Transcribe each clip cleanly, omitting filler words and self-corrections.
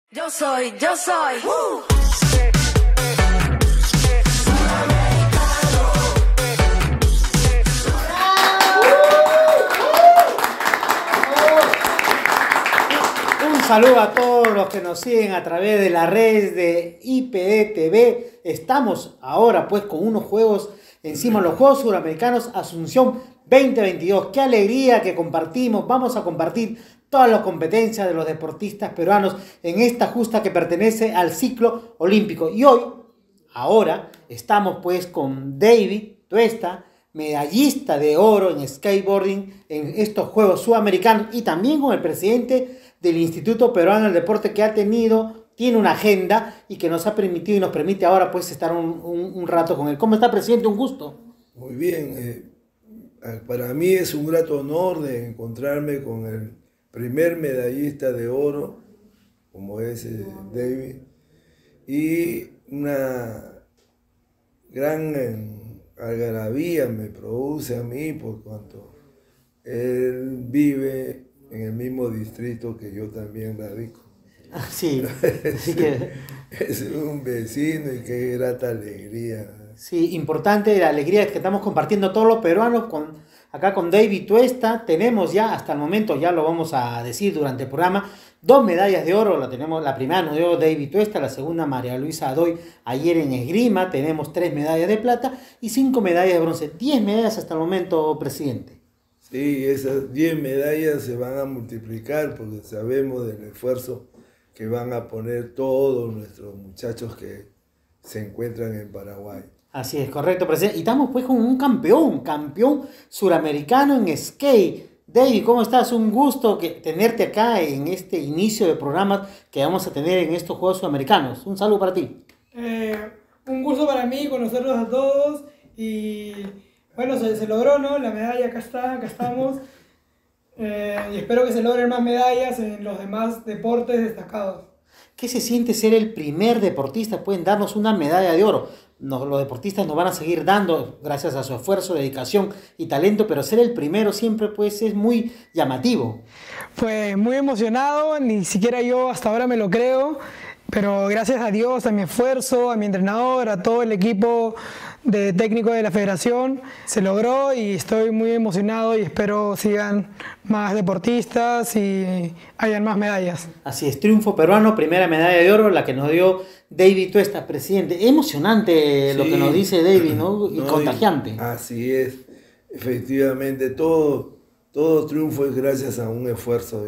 Yo soy. Un saludo a todos los que nos siguen a través de las redes de IPD TV. Estamos ahora pues con unos juegos encima, los Juegos Suramericanos Asunción 2022. Qué alegría que compartimos. Vamos a compartir todas las competencias de los deportistas peruanos en esta justa que pertenece al ciclo olímpico. Y ahora, estamos pues con David Tuesta, medallista de oro en skateboarding en estos Juegos Sudamericanos, y también con el presidente del Instituto Peruano del Deporte, que tiene una agenda y que nos ha permitido y nos permite ahora pues estar un rato con él. ¿Cómo está, presidente? Un gusto. Muy bien. Para mí es un grato honor de encontrarme con el primer medallista de oro, como es David, y una gran algarabía me produce a mí por cuanto él vive en el mismo distrito que yo también radico. Sí, así que es un vecino y qué grata alegría. Sí, importante la alegría que estamos compartiendo todos los peruanos acá con David Tuesta. Tenemos ya hasta el momento, ya lo vamos a decir durante el programa, 2 medallas de oro. La primera nos dio David Tuesta, la segunda María Luisa Adoy ayer en esgrima. Tenemos 3 medallas de plata y 5 medallas de bronce. 10 medallas hasta el momento, presidente. Sí, esas 10 medallas se van a multiplicar porque sabemos del esfuerzo que van a poner todos nuestros muchachos que se encuentran en Paraguay. Así es, correcto, presidente. Y estamos pues con un campeón suramericano en skate. David, ¿cómo estás? Un gusto tenerte acá en este inicio de programas que vamos a tener en estos Juegos Sudamericanos. Un saludo para ti. Un gusto para mí conocerlos a todos y bueno, se logró, ¿no? La medalla acá estamos. Y espero que se logren más medallas en los demás deportes destacados. ¿Qué se siente ser el primer deportista? Pueden darnos una medalla de oro. Los deportistas nos van a seguir dando gracias a su esfuerzo, dedicación y talento, pero ser el primero siempre pues es muy llamativo. Pues muy emocionado, ni siquiera yo hasta ahora me lo creo, pero gracias a Dios, a mi esfuerzo, a mi entrenador, a todo el equipo de técnico de la federación, se logró y estoy muy emocionado y espero sigan más deportistas y hayan más medallas. Así es, triunfo peruano, primera medalla de oro, la que nos dio David Tuesta, presidente. Emocionante lo que nos dice David, ¿no? Y contagiante. Así es, efectivamente, todo triunfo es gracias a un esfuerzo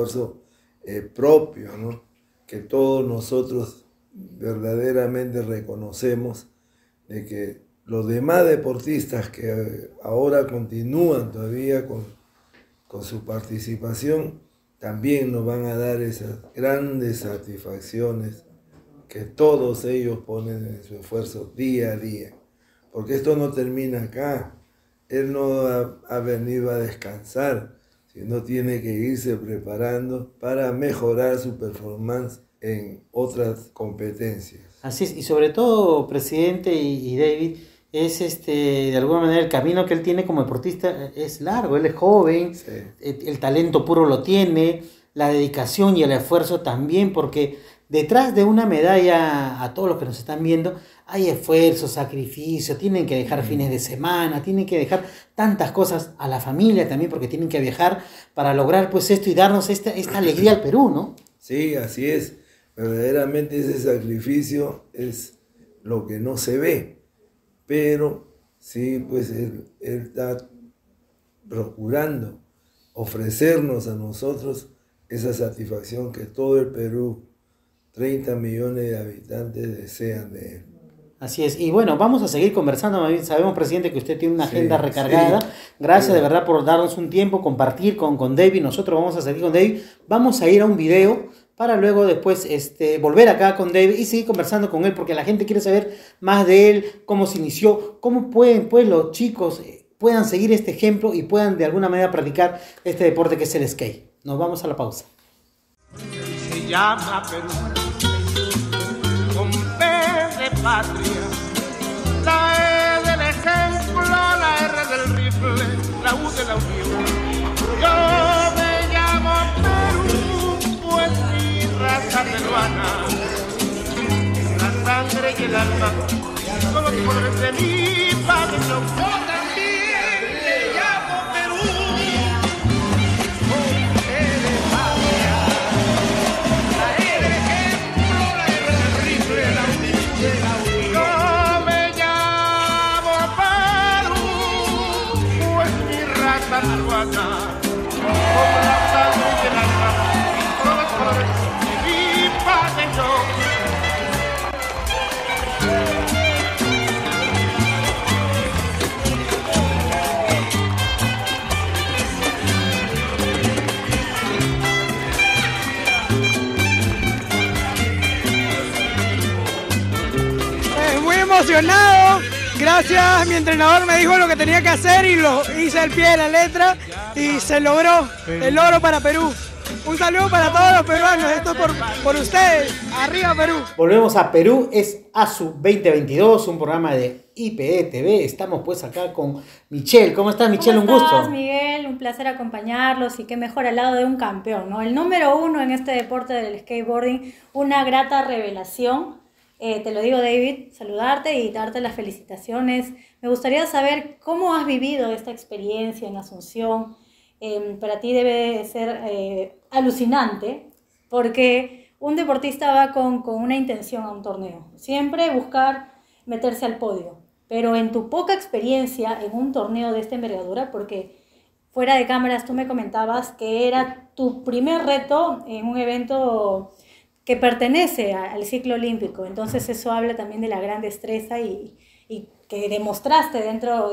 propio, ¿no? Que todos nosotros verdaderamente reconocemos de que los demás deportistas que ahora continúan todavía con su participación también nos van a dar esas grandes satisfacciones que todos ellos ponen en su esfuerzo día a día. Porque esto no termina acá. Él no ha venido a descansar, sino tiene que irse preparando para mejorar su performance en otras competencias. Así es, y sobre todo, presidente y David, es de alguna manera el camino que él tiene como deportista es largo. Él es joven, sí. El talento puro lo tiene, la dedicación y el esfuerzo también, porque detrás de una medalla, a todos los que nos están viendo, hay esfuerzo, sacrificio, tienen que dejar fines de semana, tienen que dejar tantas cosas, a la familia también, porque tienen que viajar para lograr pues esto y darnos esta alegría al Perú, ¿no? Sí, así es. Verdaderamente ese sacrificio es lo que no se ve, pero sí, pues él está procurando ofrecernos a nosotros esa satisfacción que todo el Perú, 30 millones de habitantes, desean de él. Así es, y bueno, vamos a seguir conversando. Sabemos, presidente, que usted tiene una agenda recargada. Gracias de verdad por darnos un tiempo, compartir con David. Nosotros vamos a seguir con David. Vamos a ir a un video para luego después volver acá con David y seguir conversando con él, porque la gente quiere saber más de él, cómo se inició, cómo pueden pues los chicos puedan seguir este ejemplo y puedan de alguna manera practicar este deporte que es el skate. Nos vamos a la pausa. Se llama Perú, con P de patria, la E del ejemplo, la R del rifle, la U de la unión. Yo me llamo Perú, pues mi raza peruana, la sangre y el alma son los colores de mi patria. Yo también te llamo Perú, porque eres patria, la E del ejemplo, la R del rifle, la U de la U. Yo me llamo Perú, pues mi raza peruana, como la sangre y el alma, son los colores de mi patria. Muy emocionado, gracias, mi entrenador me dijo lo que tenía que hacer y lo hice al pie de la letra y se logró, el oro para Perú. Un saludo para todos los peruanos, esto es por ustedes, arriba Perú. Volvemos a Perú, es ASU 2022, un programa de IPD TV. Estamos pues acá con Michelle. ¿Cómo estás, Michelle? ¿Cómo Un gusto. estás, Miguel? Un placer acompañarlos y qué mejor al lado de un campeón, ¿no? El número 1 en este deporte del skateboarding, una grata revelación. Te lo digo, David, saludarte y darte las felicitaciones. Me gustaría saber cómo has vivido esta experiencia en Asunción. Para ti debe ser alucinante, porque un deportista va con una intención a un torneo. Siempre buscar meterse al podio. Pero en tu poca experiencia en un torneo de esta envergadura, porque fuera de cámaras tú me comentabas que era tu primer reto en un evento que pertenece al ciclo olímpico, entonces eso habla también de la gran destreza y que demostraste dentro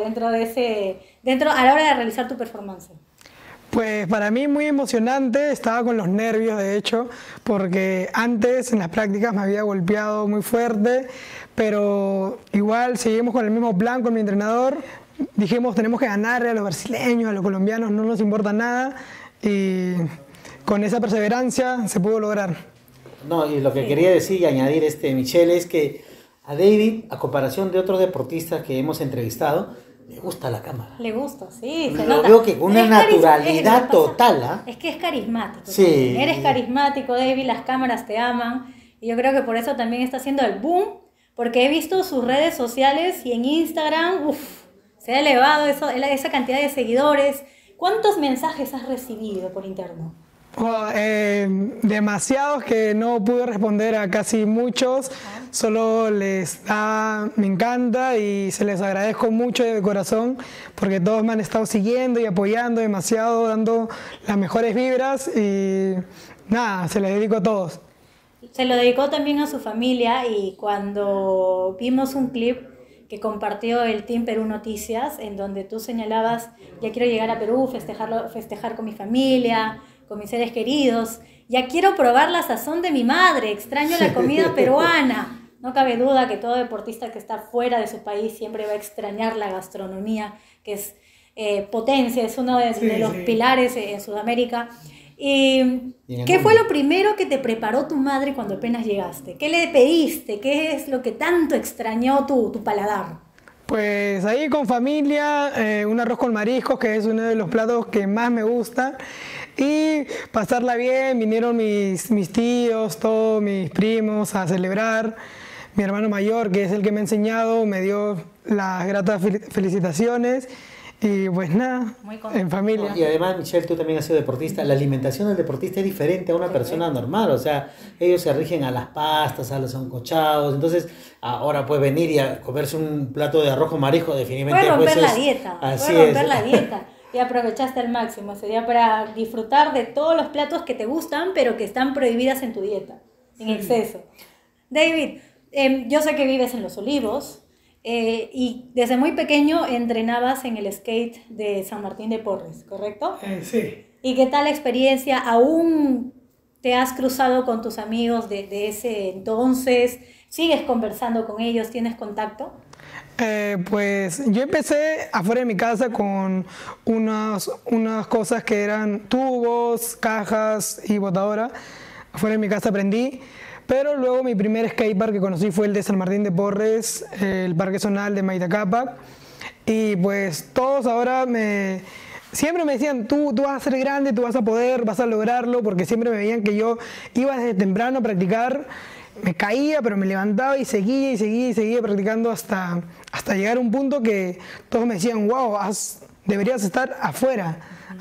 a la hora de realizar tu performance. Pues para mí muy emocionante, estaba con los nervios de hecho, porque antes en las prácticas me había golpeado muy fuerte, pero igual seguimos con el mismo plan con mi entrenador, dijimos tenemos que ganarle a los brasileños, a los colombianos, no nos importa nada y con esa perseverancia se pudo lograr. No, y lo que quería decir y añadir, Michelle, es que a David, a comparación de otros deportistas que hemos entrevistado, le gusta la cámara. Le gusta, sí, se Lo nota. veo que con una naturalidad pasa, total, ¿ah? Es que es carismático. Sí. También. Eres carismático, David, las cámaras te aman. Y yo creo que por eso también está haciendo el boom, porque he visto sus redes sociales y en Instagram, se ha elevado esa cantidad de seguidores. ¿Cuántos mensajes has recibido por interno? Demasiados que no pude responder a casi muchos, solo me encanta y se les agradezco mucho de corazón porque todos me han estado siguiendo y apoyando demasiado, dando las mejores vibras y nada, se les dedico a todos. Se lo dedicó también a su familia y cuando vimos un clip que compartió el Team Perú Noticias en donde tú señalabas, ya quiero llegar a Perú, festejar con mi familia, con mis seres queridos, ya quiero probar la sazón de mi madre, extraño la comida peruana. No cabe duda que todo deportista que está fuera de su país siempre va a extrañar la gastronomía, que es potencia, es uno de los pilares en Sudamérica. ¿Y qué fue lo primero que te preparó tu madre cuando apenas llegaste? ¿Qué le pediste? ¿Qué es lo que tanto extrañó tu paladar? Pues ahí con familia, un arroz con mariscos, que es uno de los platos que más me gusta. Y pasarla bien, vinieron mis tíos, todos mis primos a celebrar. Mi hermano mayor, que es el que me ha enseñado, me dio las gratas felicitaciones. Y pues nada, en familia. Y además, Michelle, tú también has sido deportista. La alimentación del deportista es diferente a una persona normal. O sea, ellos se rigen a las pastas, a los sancochados. Entonces, ahora puede venir y a comerse un plato de arroz con marisco, definitivamente. Puede romper la dieta. Así puede romper es. la dieta. Y aprovechaste al máximo ese día para disfrutar de todos los platos que te gustan, pero que están prohibidas en tu dieta, en exceso. David, yo sé que vives en Los Olivos y desde muy pequeño entrenabas en el skate de San Martín de Porres, ¿correcto? Sí. ¿Y qué tal la experiencia? ¿Aún te has cruzado con tus amigos de ese entonces? ¿Sigues conversando con ellos? ¿Tienes contacto? Pues yo empecé afuera de mi casa con unas cosas que eran tubos, cajas y botadora. Afuera de mi casa aprendí, pero luego mi primer skatepark que conocí fue el de San Martín de Porres, el Parque Zonal de Maita Cápac. Y pues todos ahora me siempre me decían, tú vas a ser grande, tú vas a poder, vas a lograrlo, porque siempre me veían que yo iba desde temprano a practicar, me caía, pero me levantaba y seguía y seguía y seguía practicando hasta llegar a un punto que todos me decían, wow, deberías estar afuera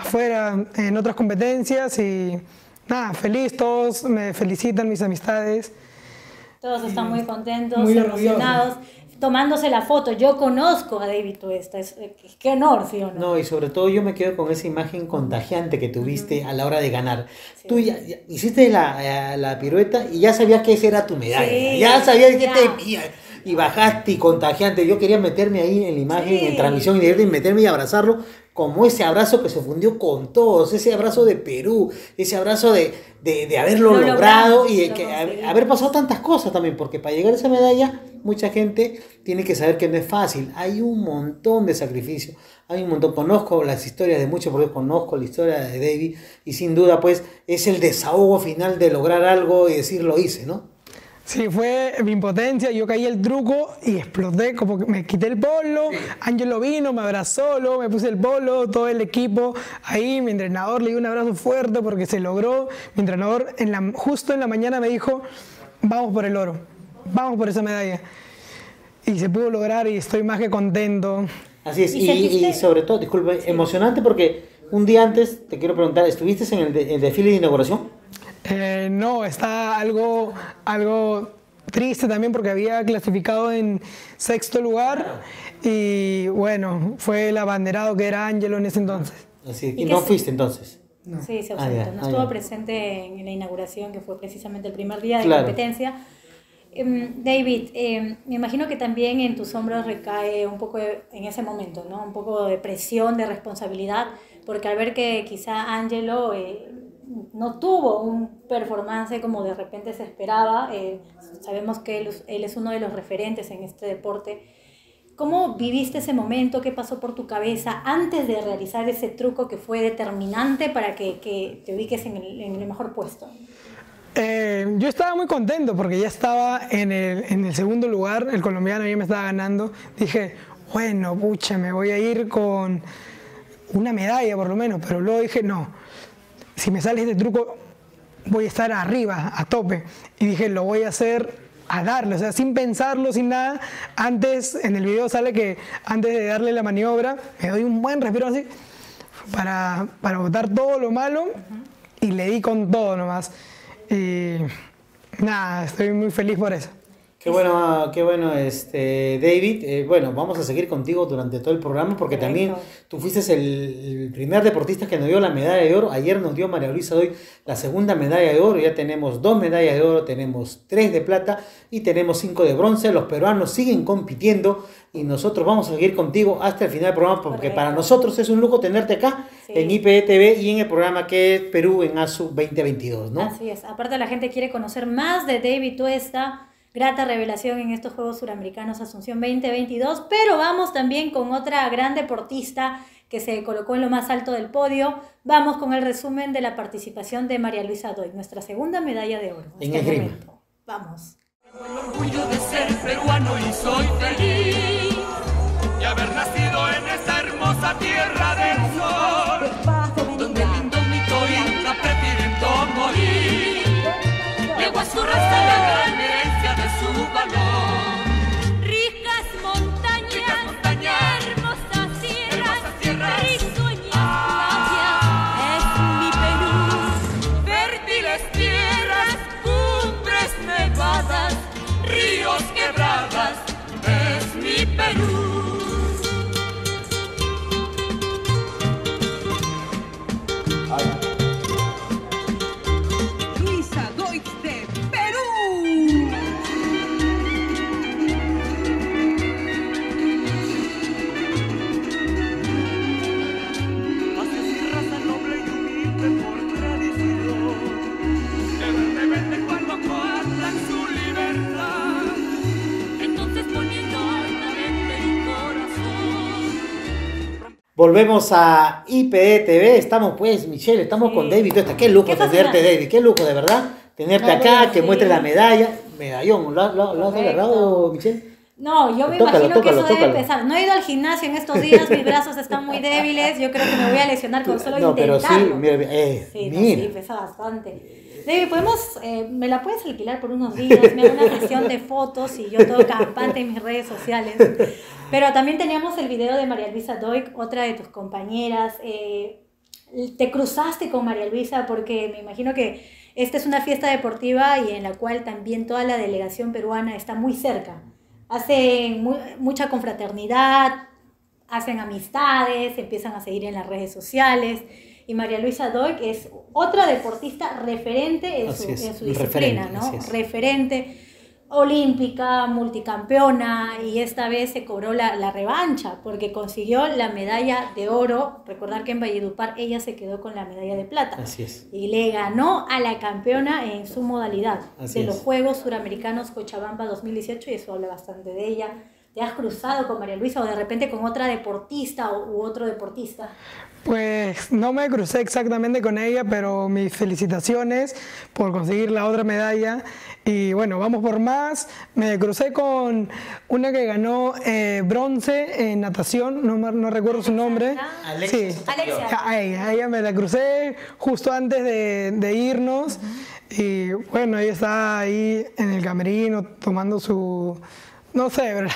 en otras competencias y nada, feliz, todos me felicitan, mis amistades. Todos están muy contentos, Muy emocionados, tomándose la foto. Yo conozco a David Tuesta, qué honor, ¿sí o no? No, y sobre todo yo me quedo con esa imagen contagiante que tuviste a la hora de ganar. Sí. Tú ya hiciste la pirueta y ya sabías que esa era tu medalla. Sí, ya sabías que ya. y bajaste y contagiante. Yo quería meterme ahí en la imagen, Sí. en transmisión y meterme y abrazarlo como ese abrazo que se fundió con todos, ese abrazo de Perú, ese abrazo de haberlo Lo logrado logramos, y de lo que conseguimos. haber pasado tantas cosas también, porque para llegar a esa medalla mucha gente tiene que saber que no es fácil, hay un montón de sacrificio, hay un montón, conozco las historias de muchos, porque conozco la historia de David y sin duda pues es el desahogo final de lograr algo y decir lo hice, ¿no? Sí, fue mi impotencia, yo caí el truco y exploté, como que me quité el polo, Ángelo vino, me abrazó, luego me puse el polo, todo el equipo ahí, mi entrenador le dio un abrazo fuerte porque se logró, mi entrenador justo en la mañana me dijo, vamos por el oro, vamos por esa medalla, y se pudo lograr y estoy más que contento. Así es, ¿Y sentiste? y sobre todo, disculpe, emocionante porque un día antes, te quiero preguntar, ¿estuviste en el desfile de inauguración? No, está algo triste también porque había clasificado en 6º lugar y bueno, fue el abanderado que era Ángelo en ese entonces. Así, ¿Y y qué no se- fuiste entonces. Sí, se Ah, ausentó. ya, No ah, estuvo ya. presente en la inauguración, que fue precisamente el primer día de Claro. competencia. David, me imagino que también en tus hombros recae un poco en ese momento, ¿no? Un poco de presión, de responsabilidad, porque al ver que quizá Ángelo no tuvo un performance como de repente se esperaba, sabemos que él es uno de los referentes en este deporte. ¿Cómo viviste ese momento? ¿Qué pasó por tu cabeza antes de realizar ese truco que fue determinante para que te ubiques en el mejor puesto? Yo estaba muy contento porque ya estaba en el 2º lugar, el colombiano ya me estaba ganando. Dije, bueno, pucha, me voy a ir con una medalla por lo menos, pero luego dije, no, si me sale este truco voy a estar arriba, a tope. Y dije, lo voy a hacer a darle, o sea, sin pensarlo, sin nada. Antes, en el video sale que antes de darle la maniobra, me doy un buen respiro así para botar todo lo malo y le di con todo nomás. Y nada, estoy muy feliz por eso. Qué bueno, David. Bueno, vamos a seguir contigo durante todo el programa porque Correcto. también tú fuiste el primer deportista que nos dio la medalla de oro. Ayer nos dio María Luisa Doy la segunda medalla de oro. Ya tenemos 2 medallas de oro, tenemos 3 de plata y tenemos 5 de bronce. Los peruanos siguen compitiendo y nosotros vamos a seguir contigo hasta el final del programa porque Correcto. para nosotros es un lujo tenerte acá Sí. en IPTV y en el programa que es Perú en ASU 2022, ¿no? Así es. Aparte la gente quiere conocer más de David Tuesta, grata revelación en estos Juegos Suramericanos Asunción 2022, pero vamos también con otra gran deportista que se colocó en lo más alto del podio. Vamos con el resumen de la participación de María Luisa Doy, nuestra segunda medalla de oro. En hasta el esgrima. momento. Vamos. Tengo el orgullo de ser peruano y soy feliz de haber nacido en esta hermosa tierra del sol, donde el indómito Inca prefiriendo morir, legó a su raza la gran herencia de su valor. Ricas montañas, hermosas tierras, risueñas playas, es mi Perú. Fértiles tierras, cumbres nevadas, ríos quebradas, es mi Perú. Luisa Doig de Perú. Hacia su raza noble y humilde por tradición, el rebelde cuando coartan su libertad, Entonces poniendo altamente el corazón. Volvemos a IPTV, estamos pues, Michelle, estamos Sí. con David Tuesta. Qué lujo Qué tenerte, fascinante. David, qué lujo, de verdad, tenerte No, acá, bueno, que sí. muestres la medalla, medallón, ¿lo has Correcto. agarrado, Michelle? No, yo me imagino que eso debe pesar. No he ido al gimnasio en estos días, mis brazos están muy débiles, yo creo que me voy a lesionar con solo intentarlo. Pero sí, mira, sí, no, mira. sí, pesa bastante. David, me la puedes alquilar por unos días, me hago una sesión de fotos y yo todo campante en mis redes sociales. Pero también teníamos el video de María Luisa Doig, otra de tus compañeras. Te cruzaste con María Luisa porque me imagino que esta es una fiesta deportiva y en la cual también toda la delegación peruana está muy cerca. Hacen mucha confraternidad, hacen amistades, empiezan a seguir en las redes sociales. Y María Luisa Doig es otra deportista referente en su disciplina, ¿no? Referente olímpica, multicampeona, y esta vez se cobró la revancha porque consiguió la medalla de oro. Recordar que en Valledupar ella se quedó con la medalla de plata. Así es. Y le ganó a la campeona en su modalidad Así los es. Juegos Suramericanos Cochabamba 2018, y eso habla bastante de ella. ¿Te has cruzado con María Luisa o de repente con otra deportista u otro deportista? Pues no me crucé exactamente con ella, pero mis felicitaciones por conseguir la otra medalla. Y bueno, vamos por más. Me crucé con una que ganó bronce en natación, no recuerdo su nombre. Alexia. Sí, Alexia. a ella me la crucé justo antes de irnos. Y bueno, ella está ahí en el camerino tomando su, no sé, ¿verdad?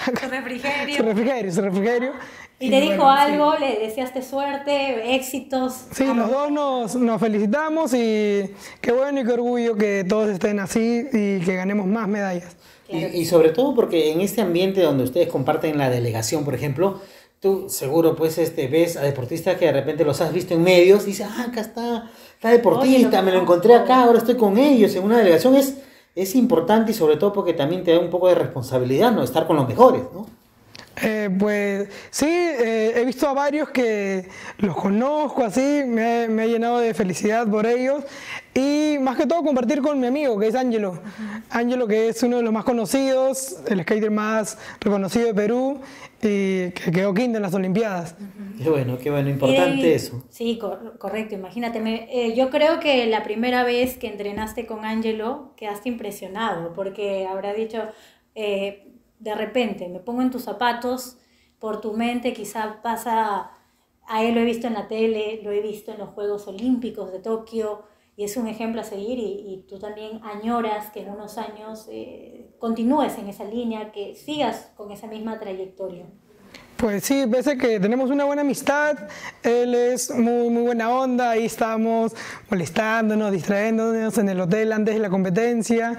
Su refrigerio. ¿Y te dijo bueno, algo? ¿Le deseaste suerte, éxitos? Sí, los dos nos felicitamos y qué bueno y qué orgullo que todos estén así y que ganemos más medallas. Y sobre todo porque en este ambiente donde ustedes comparten la delegación, por ejemplo, tú seguro pues ves a deportistas que de repente los has visto en medios y dices, acá está deportista, me lo encontré acá, ahora estoy con ellos en una delegación. Es importante y sobre todo porque también te da un poco de responsabilidad, ¿no? Estar con los mejores, ¿no? Pues sí, he visto a varios que los conozco así, me ha llenado de felicidad por ellos y más que todo compartir con mi amigo que es Ángelo. Ángelo, que es uno de los más conocidos, el skater más reconocido de Perú y que quedó quinto en las Olimpiadas. Qué bueno, importante eso. Sí, correcto, imagínate. Yo creo que la primera vez que entrenaste con Ángelo quedaste impresionado porque habrá dicho... de repente me pongo en tus zapatos, por tu mente quizá pasa, a él lo he visto en la tele, lo he visto en los Juegos Olímpicos de Tokio y es un ejemplo a seguir y tú también añoras que en unos años continúes en esa línea, que sigas con esa misma trayectoria. Pues sí, pese que tenemos una buena amistad, él es muy buena onda, ahí estábamos molestándonos, distrayéndonos en el hotel antes de la competencia.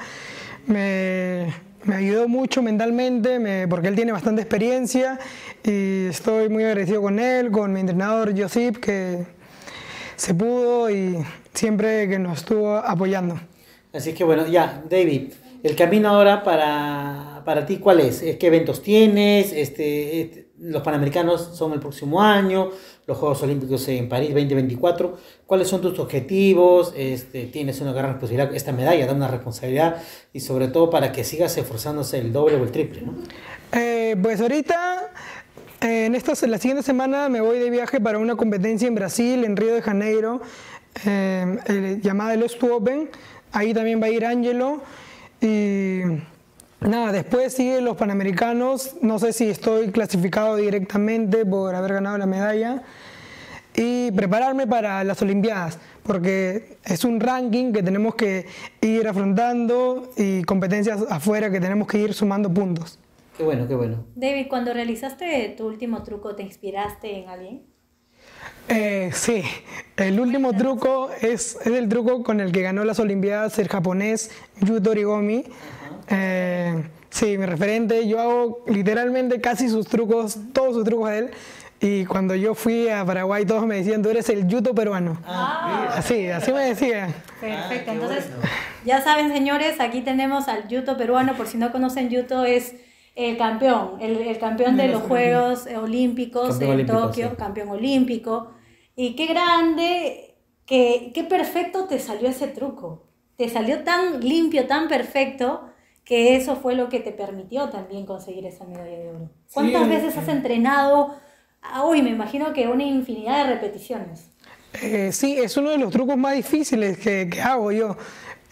Me ayudó mucho mentalmente porque él tiene bastante experiencia y estoy muy agradecido con él, con mi entrenador Josip, que se pudo y siempre que nos estuvo apoyando. Así que bueno, ya, David, el camino ahora para ti, ¿cuál es? ¿Qué eventos tienes? Los Panamericanos son el próximo año, los Juegos Olímpicos en París 2024. ¿Cuáles son tus objetivos? Tienes una gran responsabilidad, esta medalla da una responsabilidad y sobre todo para que sigas esforzándose el doble o el triple, ¿no? Pues ahorita, la siguiente semana me voy de viaje para una competencia en Brasil, en Río de Janeiro, llamada el Ostu Open. Ahí también va a ir Ángelo y... Nada, después siguen los Panamericanos, no sé si estoy clasificado directamente por haber ganado la medalla y prepararme para las Olimpiadas, porque es un ranking que tenemos que ir afrontando y competencias afuera que tenemos que ir sumando puntos. Qué bueno, qué bueno. David, cuando realizaste tu último truco, ¿te inspiraste en alguien? Sí, el último truco es el truco con el que ganó las Olimpiadas el japonés Yuto Origomi. Sí, mi referente, yo hago literalmente casi sus trucos, todos sus trucos de él. Y cuando yo fui a Paraguay todos me decían, tú eres el Yuto peruano. Así me decían. Perfecto, entonces ya saben señores, aquí tenemos al Yuto peruano, por si no conocen Yuto es el campeón de los Juegos Olímpicos en Tokio, sí. Campeón olímpico. Y qué grande, qué perfecto te salió ese truco. Te salió tan limpio, tan perfecto, que eso fue lo que te permitió también conseguir esa medalla de oro. ¿Cuántas veces has entrenado? Hoy me imagino que una infinidad de repeticiones. Sí, es uno de los trucos más difíciles que hago yo.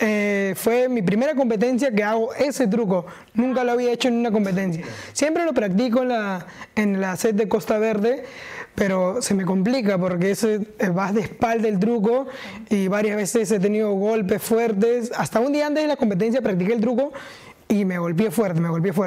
fue mi primera competencia que hago ese truco. Nunca lo había hecho en una competencia. Siempre lo practico en la set de Costa Verde, pero se me complica porque vas de espalda el truco y varias veces he tenido golpes fuertes. Hasta un día antes de la competencia practiqué el truco y me golpeé fuerte.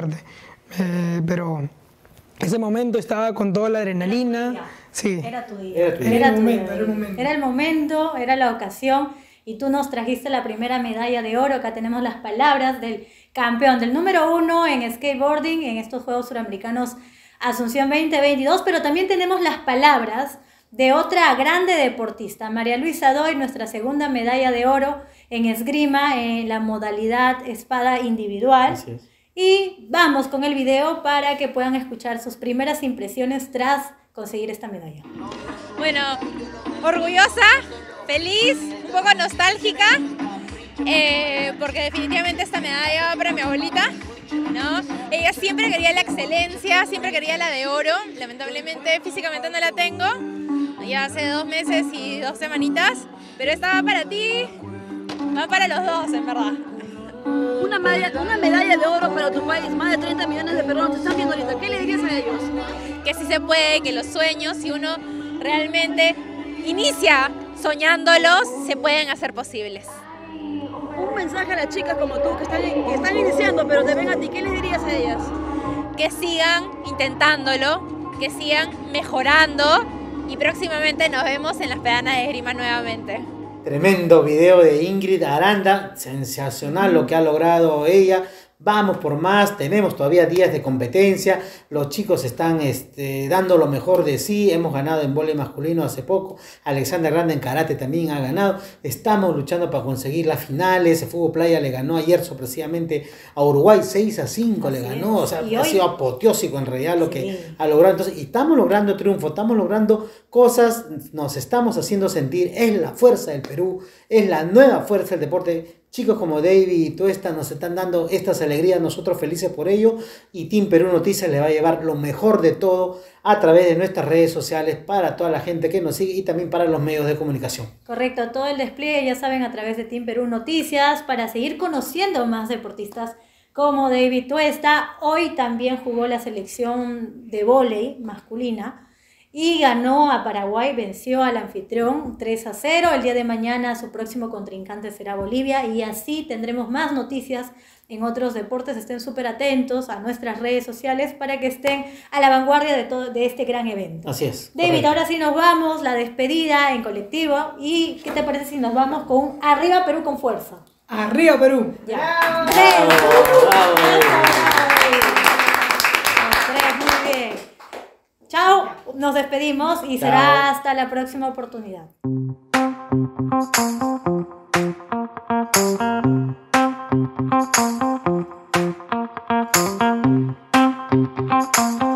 Pero ese momento estaba con toda la adrenalina. Sí. Era tu día. Era tu día. Era el tu momento, día. era el momento. Era el momento, era la ocasión y tú nos trajiste la primera medalla de oro. Acá tenemos las palabras del campeón, del número 1 en skateboarding en estos Juegos Suramericanos Asunción 2022, pero también tenemos las palabras de otra grande deportista, María Luisa Doy, nuestra segunda medalla de oro en esgrima en la modalidad espada individual. Así es. Y vamos con el video para que puedan escuchar sus primeras impresiones tras conseguir esta medalla. Bueno, orgullosa, feliz, un poco nostálgica, porque definitivamente esta medalla va para mi abuelita, ¿no? Ella siempre quería la excelencia, siempre quería la de oro. Lamentablemente físicamente no la tengo, ya hace 2 meses y 2 semanitas, pero esta va para ti, va para los dos, en verdad. Una medalla de oro para tu país, más de 30 millones de peruanos te están viendo ahorita. ¿Qué le dirías a ellos? Que sí se puede, que los sueños, si uno realmente inicia soñándolos, se pueden hacer posibles. Un mensaje a las chicas como tú que están iniciando, pero te ven a ti. ¿Qué les dirías a ellas? Que sigan intentándolo, que sigan mejorando y próximamente nos vemos en las pedanas de esgrima nuevamente. Tremendo video de Ingrid Aranda, sensacional lo que ha logrado ella. Vamos por más, tenemos todavía días de competencia, los chicos están dando lo mejor de sí, hemos ganado en vóley masculino hace poco, Alexander Grande en karate también ha ganado, estamos luchando para conseguir las finales, el Fútbol Playa le ganó ayer sorpresivamente a Uruguay 6-5, le ganó, o sea, ha sido apoteósico en realidad lo que ha logrado, entonces, y estamos logrando triunfo, estamos logrando cosas, nos estamos haciendo sentir, es la fuerza del Perú, es la nueva fuerza del deporte. Chicos como David y Tuesta nos están dando estas alegrías, nosotros felices por ello, y Team Perú Noticias les va a llevar lo mejor de todo a través de nuestras redes sociales para toda la gente que nos sigue y también para los medios de comunicación. Correcto, todo el despliegue, ya saben, a través de Team Perú Noticias, para seguir conociendo más deportistas como David Tuesta. Hoy también jugó la selección de vóley masculina y ganó a Paraguay, venció al anfitrión 3-0. El día de mañana su próximo contrincante será Bolivia y así tendremos más noticias en otros deportes. Estén súper atentos a nuestras redes sociales para que estén a la vanguardia de este gran evento. Así es. David, correcto. ahora sí nos vamos, la despedida en colectivo. ¿Y qué te parece si nos vamos con un Arriba Perú con fuerza? ¡Arriba, Perú! Ya. Bravo, bravo, David. Los 3, muy bien. Chao, nos despedimos y será hasta la próxima oportunidad. Thank you.